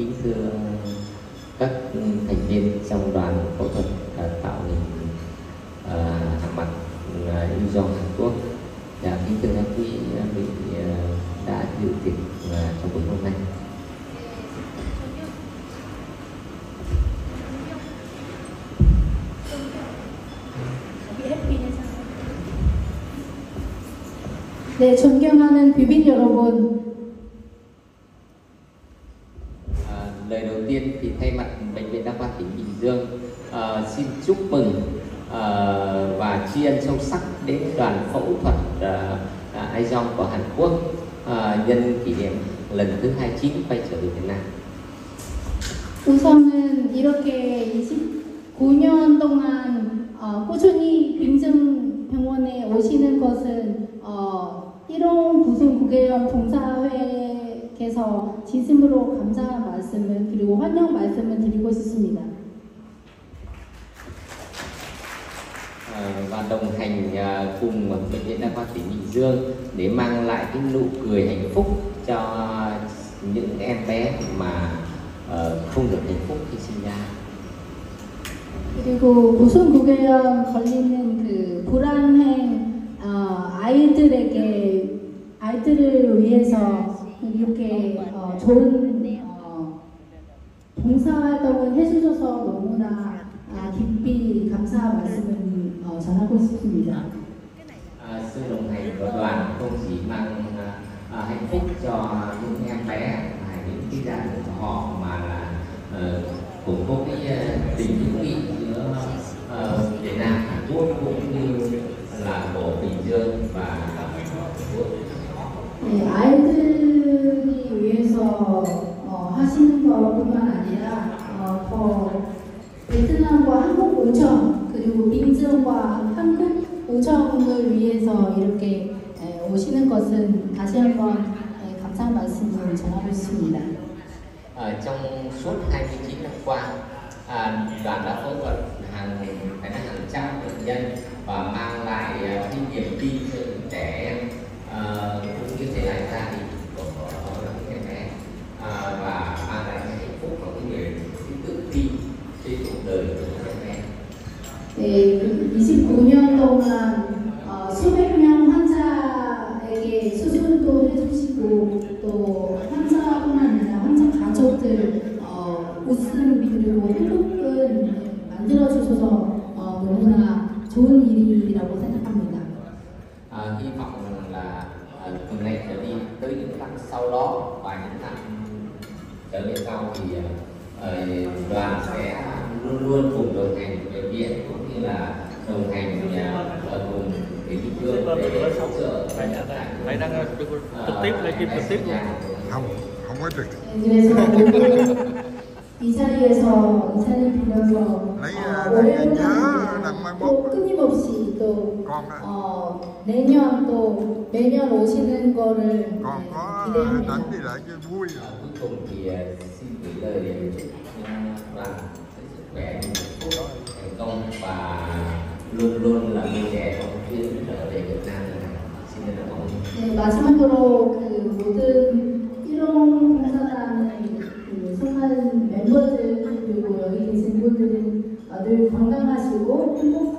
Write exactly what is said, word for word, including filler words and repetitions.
kính thưa các thành viên trong đoàn phẫu thuật uh, tạo hình uh, hàm mặt uh, do Hàn Quốc. Dạ, kính thưa các quý vị uh, đã dự tiệc uh, trong buổi hôm nay. 네, 존경하는 뷰빈 여러분. À, lời đầu tiên thì thay mặt Bệnh viện Đa khoa tỉnh Bình Dương à, xin chúc mừng à, và tri ân sâu sắc đến đoàn phẫu thuật à, à, Aizong của Hàn Quốc à, nhân kỷ niệm lần thứ hai mươi chín quay trở về Việt Nam. 우선은 이렇게 이십구 년 동안 어, 꾸준히 빙증병원에 오시는 것은 어, 일용 구순 구개염 봉사회께서 진심으로 감사한 말씀을 그리고 환영 말씀을 드리고 싶습니다. À, và đồng hành à, cùng Bệnh viện Đa khoa tỉnh Bình Dương để mang lại cái nụ cười hạnh phúc cho những em bé mà uh, không được hạnh phúc khi sinh ra. 그리고 구순구개염 걸리는 그 불안행 어, 아이들에게 아이들을 위해서 이렇게 어, 좋은 어, 봉사활동을 해주셔서 너무나 아, 깊이 감사 말씀을 어, 전하고 싶습니다. À, sự đồng hành của đoàn không chỉ mang à, hạnh phúc cho những em bé hay những cái gia đình của họ mà là uh, cũng có cái uh, tình hữu nghị giữa uh, Việt Nam, Hàn Quốc cũng như là của Bình Dương và Hàn Quốc. 네, 아이들이 위해서 어, 하시는 것뿐만 아니라 어, 더 베트남과 한국 오청 그리고 빙증과 한국 오청을 위해서 이렇게 에, 오시는 것은 다시 한번 에, 감사 말씀을 전하고 싶습니다. À, trong suốt hai mươi chín năm qua, à, đoàn đã phẫu thuật hàng phải nói hàng trăm bệnh nhân và mang lại uh, cái niềm tin cho những trẻ em uh, cũng như thế lại gia đình của những em bé uh, và mang lại cái hạnh phúc và cái niềm tự tin trên cuộc đời của những em bé. 네, 이십구 년 동안 어, 수백 명 환자에게 수술도 해주시고 또 환자뿐만 아니라 환자 가족들 어, 웃음 그리고 행복을 만들어주셔서 어, 너무나 좋은 일이라고 생각합니다. À, hy vọng là uh, từ nay trở đi tới những năm sau đó và những năm trở về sau thì uh, đoàn sẽ luôn luôn cùng đồng hành bệnh viện cũng như là đồng hành uh, cùng cái địa phương để hỗ trợ phải đang trực tiếp livestream trực tiếp luôn. không không có trực. 그래서 이 자리에서 이 자리를 빌려서 어, 올해는 또 끊임없이 또 어, 내년 또 매년 오시는 거를 còn 네, có 기대합니다. đánh đi lại cho vui. cuối cùng thì xin gửi lời chúc đoàn sức khỏe, hạnh phúc, thành công và luôn luôn là vui vẻ trong chuyến trở về Việt Nam này. Xin cảm ơn. 네, 마지막으로 그 모든 일용 봉사단의 그 선한 멤버들 그리고 여기 계신 분들은 늘 건강하시고 행복